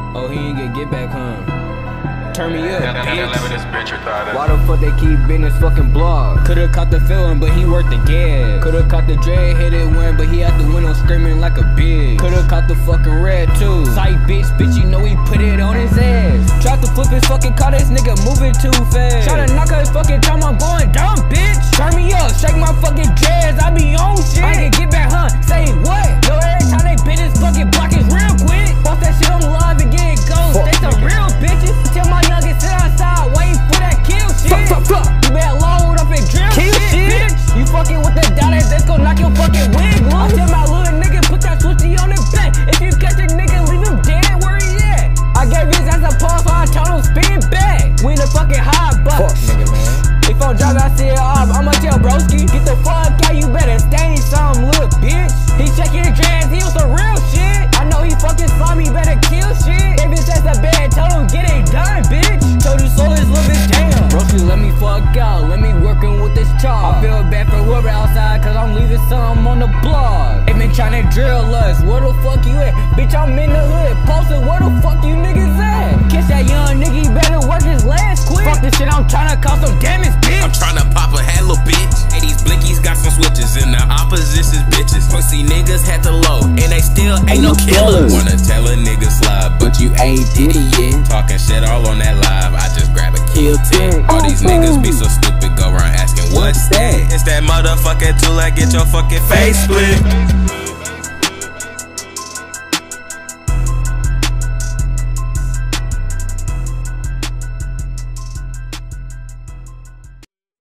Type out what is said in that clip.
Oh, he ain't get back, huh? Turn me up, bitch. Why the fuck they keep in this fucking blog? Could've caught the feeling, but he worked the gas. Could've caught the dread, hit it one, but he out the window screaming like a bitch. Could've caught the fucking red too. Sight bitch, you know he put it on his ass. Tried to flip his fucking car, this nigga moving too fast. Try to knock out his fucking time, I'm going dumb, bitch. Turn me up, shake my fucking dreads, I be on shit. I can get back, huh? Say what? Yo, every time they bit his fucking block is real quick. Post that shit on live and get it ghost. They some real bitches. Tell my nuggets sit outside waiting for that kill shit. You better load up and drill shit, bitch. You fucking with the dollars, that's gon' knock your fucking wig loose. I tell my little nigga put that switchy on his back. If you catch a nigga, leave him dead where he at. I gave his ass a pause, so I told him spin back. We in the fucking hot box. Fuck, nigga, man. If I'm driving, I see it off, I'ma tell broski, get the fuck out, you better stain some little bitch. He checking his dress, he was some real shit. I know he fucking slimy, better kill shit. Gave his ass a bed, told him get it done, bitch. Told you so this little bitch, damn. Broski, let me fuck out, let me working with this char. I feel bad for whoever outside, cause I'm leaving some on the blog. They been trying to drill us, where the fuck you at? Bitch, I'm in the hood, posted, where the fuck you niggas at? Kiss that young nigga, he better work his legs quick. Fuck this shit, I'm trying to cause some damage, bitch. I'm tryna pop a hat, little bitch. Hey, these blickies got some switches, and the opposition's bitches. Pussy niggas had to load, and they still ain't no killers. Wanna tell a nigga slide, but you ain't did it yet. Talking shit all on that live, I just grab a kill tip. All these niggas be so stupid, go around asking what's that? It's that motherfucking tool that get your fucking face split.